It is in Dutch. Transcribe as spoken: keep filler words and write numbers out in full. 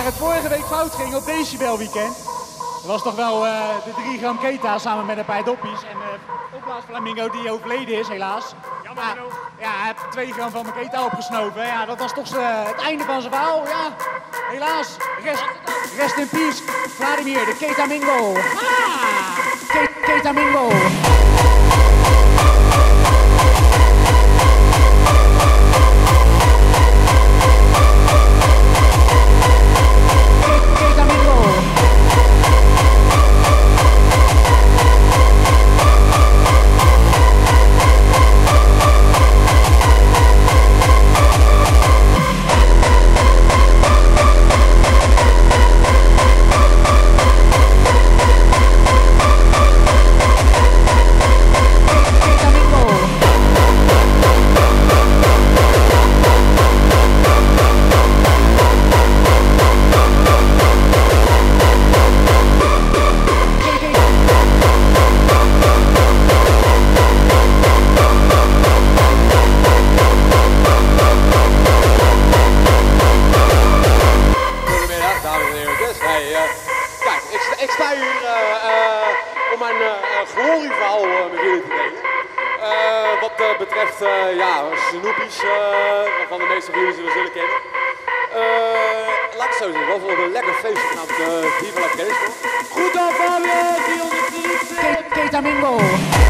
het vorige week fout ging op Decibel Weekend. Er was toch wel uh, de drie gram keta samen met een paar doppies. En de uh, opblaasflamingo die overleden is helaas. Jammer Ja, genoeg. ja, hij heeft twee gram van mijn keta opgesnoven. Ja, dat was toch uh, het einde van zijn verhaal. Ja, helaas. Rest, rest in peace. Vladimir, de Ketamingo. Ah! Ke Ketamingo. Ik sta hier uh, uh, om mijn uh, glorieverhaal uh, met jullie te delen. Uh, wat uh, betreft uh, ja, snoepies, uh, waarvan de meeste van jullie zullen, zullen kennen. Uh, laat ik het zo zeggen, dat was wel een lekker feest genaamd uh, Viva la Kennisco. Goed dan, Fabio, die onder de Ketamingo.